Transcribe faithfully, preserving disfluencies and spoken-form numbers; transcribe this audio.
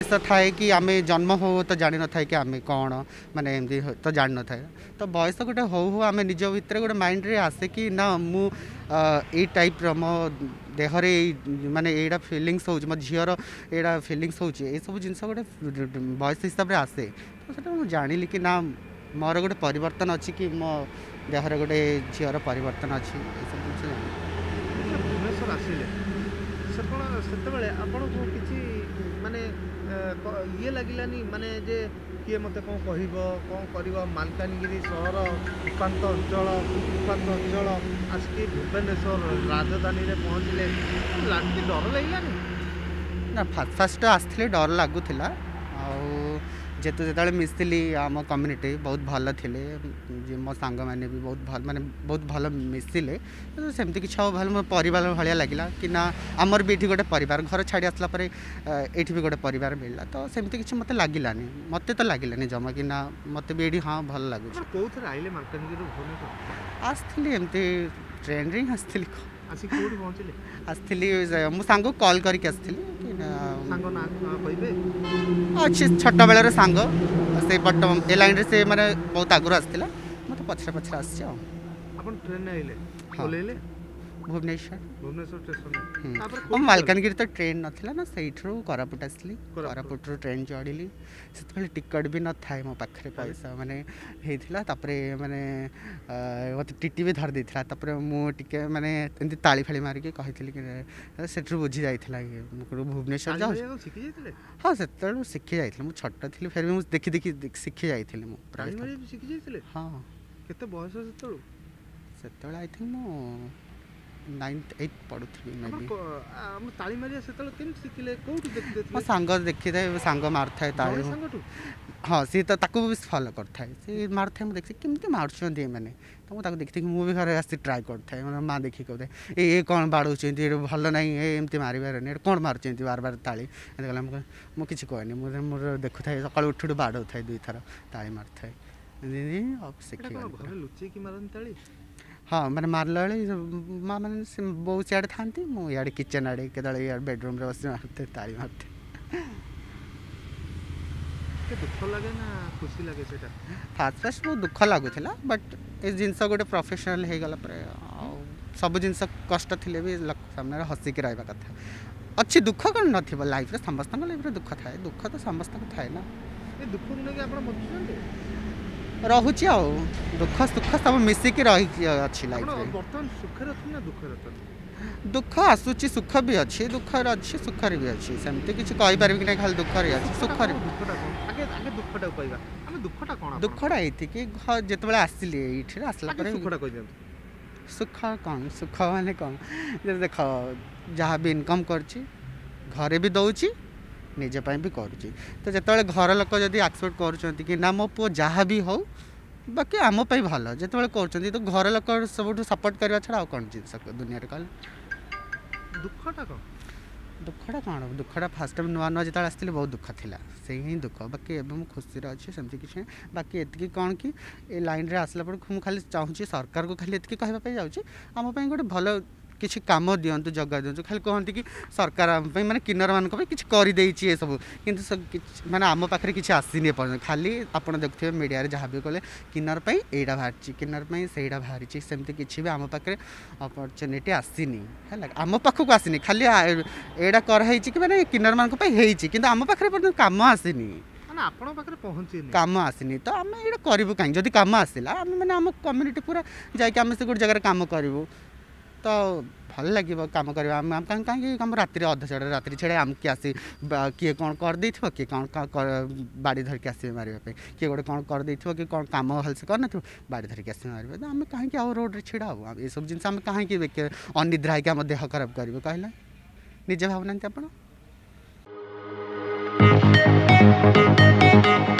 ऐसा थाए कि आम जन्म हो तो जान न थाए कि आम कौन माने एमती तो जान न थाए तो बयस गोटे हो हो आम निज भितर गोटे माइंड रे आसे कि ना मु ए टाइप रो मो देहरे माने एडा फीलिंग्स हो मो झीर एडा फीलिंग्स हो सब जिन गोटे बयस हिसाब से आसे तो सेटा मु जानिली कि ना मोर गोटे परिवर्तन अच्छी कि मो देहरे गोटे झीर परिवर्तन अच्छी सब जिन भुवनेश्वर आसिले से कौन से आपन को किसी माने ये लगिलानी माने जे किए मत कौन कह कौन कर मालकानगिरी सहर उपात अंचल उपात अंचल आसिक भुवनेश्वर राजधानी में पहुँचले डर लगे ना फास्ट फास्ट आसते डर लगुला जेतु जो मिसली आम कम्युनिटी बहुत भल थे मो सांग मैंने भी बहुत भल माने बहुत भल मिसिले तो सेमती किसी भल मो परिवार भाया लगे कि ना आमर भी ये गोटे परिवार घर छाड़ी आसला पर ये भी गोटे परिवार मिलला तो सेमती किसी मत लगलानी मत तो लगलानी जमा कि ना मत भी ये हाँ भल लगुच आसती एमती ट्रेन रे आसती आसती मो सांग कॉल करके आसती अच्छी छोट बेलर सांग से बट ए लाइन से माने बहुत आगुरी आसला मत पछरे पछरे आस भुवनेश्वर भुवनेश्वर स्टेशन मालकानगिरी तो ट्रेन नाला ना से कोरापुट आसली कोरापुट ट्रेन चढ़ी से टिकट भी न था मो पाखे पैसा माने माने मत टीटी भी धर देता मुझे माने एमती ताली फाली मारिक कही से बुझी जाइए भुवनेश्वर जाऊँ हाँ से शिखी जाइए मुझे छोट थी फिर भी मुझे देखी देखी शिखी जाइए हाँ केते बयस से आई थिंक मो नाइन्थ एट पढ़ुथी ताली मारिया से शिखिले कौटू देखते मो सांग देखी था सांग मारता है ताली हाँ सी तो ताकू भी फॉलो करता है सी मारता है मुझे देखी केमती मार्चंट मैंने तो मुझे देखी मुझे घर आसी ट्राए करता है माँ देखी कहते ये कौन बाड़ौं भल ना एमती मारे नहीं कौन मार्च बार बार ताली कहला मुझे किसी कहनी मुझे मोर देखु था सकाल उठू बाड़ौ था दुई थर ताली मारता है शिखी लुचेक मारन ताली हाँ मैंने मारला माँ मैंने बहुत सियाड़े था मुझे किचन आड़े के बेडरूम रे बस मारते ताली मारते दुख लगे ना खुशी लगे सेटा फास्ट फास्ट बहुत दुख लगुला बट ये जिनस गोटे प्रोफेशनल हो गला सब जिन कष्ट थे भी सामने हसिक रहा कथा अच्छी दुख कौन न लाइफ रे समस्त लाइफ रे दुख थाए दुख तो समस्त थाए ना दुख रोचे आ दुख सुख सब मिसिक रही अच्छी लाइफ बर्तमान सुखर ना दुखर दुख आसूची सुख भी अच्छी दुखर अच्छी सुखर भी अच्छी सेमती किसी कहीपर कि नहीं खाली दुखर अच्छी सुखर दुखटा ये कि जिते आसली ये आसला सुख कौन सुख माने कौन देख जहाँ भी इनकम करची घरे भी दौची निजे भी करुँची तो जिते घर लोक जब एक्सपेक्ट कर कि ना मो पु जहाँ भी हो बाकी आम भल जिते कर तो घर लोक सब सपोर्ट करवा छड़ा कौन जिस दुनिया कल दुखटा कौन दुखटा कौन दुखटा फास्ट टाइम नुआ नुआ जो आसती बहुत दुख था से ही दुख बाकी एवं खुशी अच्छे सेमती किसी बाकी एति कौन कि ए लाइन रे आसला मुझे खाली चाहूँगी सरकार को खाली एति कहवाई जाऊँगी आम गोटे भल किसी काम दिंतु जगह दिंतु खाली कहते कि सरकार आम माने किन्नर मान किसी करदे सब कि माने आम पाखे किसी आसनी एपर्तन खाली आप देखुए मीडिया जहाँ भी कले किन्नर एटा बाहरी किन्नर से बाहरी सेमती किसी भी आम पाखे अपरचुनिटी आसनी है आम पाखक आसनी खाली एटा कराई कि मैंने किन्नर मान कि आम पाखे कम आसनी कम आसनी तो आम ये करूँ कहीं जब कम आसला आम मैंने आम कम्युनिटी पूरा जाकि से गोटे जगह कम करूँ तो भल लगे कम करवा कहीं कम राति अध छड़े राति छड़े आम किए आसी किए कौन करदे किए कौन बाड़ी धरिक आसवे मारे किए गोटे कौन करदे कि कौन कम भलसे कर बाड़ी धरिक आसवे मारे तो आम कहीं आउ रोड छड़ा हाँ ये सब जिन कहीं अनिद्रा होकर आम देह खराब करेंगे कहला निजे भावना आप